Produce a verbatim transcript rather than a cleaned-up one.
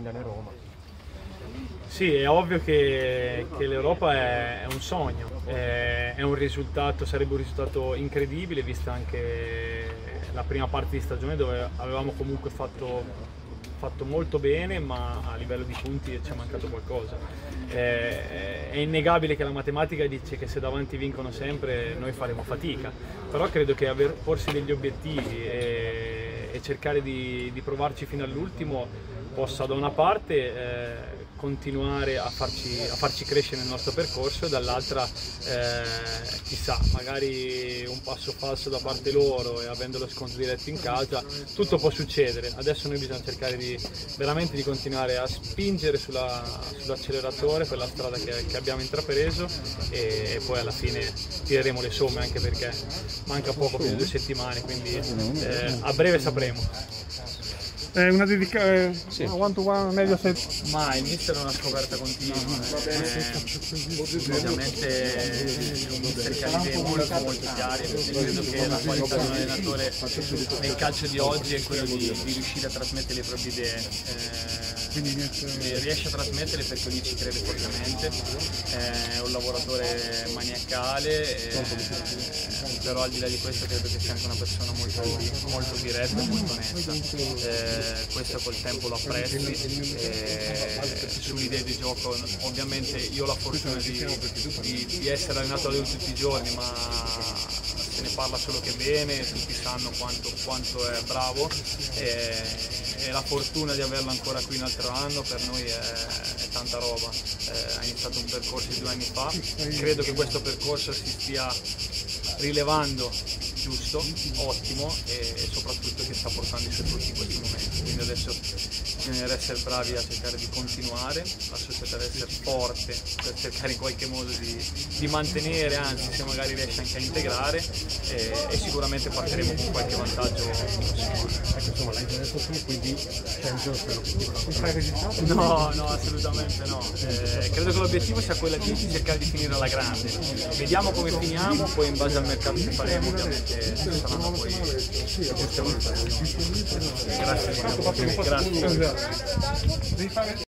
Milano-Roma. Sì, è ovvio che, che l'Europa è, è un sogno, è, è un risultato, sarebbe un risultato incredibile vista anche la prima parte di stagione dove avevamo comunque fatto, fatto molto bene, ma a livello di punti ci è mancato qualcosa. È, è innegabile che la matematica dice che se davanti vincono sempre noi faremo fatica, però credo che aver, porsi degli obiettivi e, e cercare di, di provarci fino all'ultimo possa da una parte eh, continuare a farci, a farci crescere nel nostro percorso e dall'altra eh, chissà, magari un passo falso da parte loro e avendo lo scontro diretto in casa, tutto può succedere. Adesso noi bisogna cercare di, veramente di continuare a spingere sulla, sull'acceleratore per la strada che, che abbiamo intrapreso e, e poi alla fine tireremo le somme, anche perché manca poco più di due settimane, quindi eh, a breve sapremo. È una dedica eh, sì. one to one medio set. Ma il mister è una scoperta continua, eh, ovviamente è un mister che ha idee molto molto chiare, credo che la qualità di un allenatore nel calcio di oggi è quello di, di riuscire a trasmettere le proprie idee, eh, riesce a trasmetterle perché lui ci crede fortemente, è un lavoratore maniacale, eh, però al di là di questo credo che sia anche una persona molto, molto diretta e molto onesta. Eh, questo col tempo lo apprezzi, e sull'idea di gioco ovviamente io ho la fortuna di, di, di essere allenato da lui tutti i giorni, ma se ne parla solo che bene, tutti sanno quanto, quanto è bravo e, e la fortuna di averlo ancora qui un altro anno per noi è, è tanta roba. Eh, ha iniziato un percorso di due anni fa, credo che questo percorso si stia rilevando giusto, ottimo e, e soprattutto che sta portando i suoi frutti in questo momento. Quindi adesso bisogna essere bravi a cercare di continuare, a cercare di essere forte per cercare in qualche modo di, di mantenere, anzi se magari riesce anche a integrare e, e sicuramente partiremo con qualche vantaggio. Ecco, insomma, l'hai già detto tu, quindi Champions per l'obiettivo. No, no, assolutamente no. Eh, credo che l'obiettivo sia quello di cercare di finire alla grande. Vediamo come finiamo, poi in base al mercato che faremo ovviamente saranno poi giuste valutazioni. Grazie. Grazie.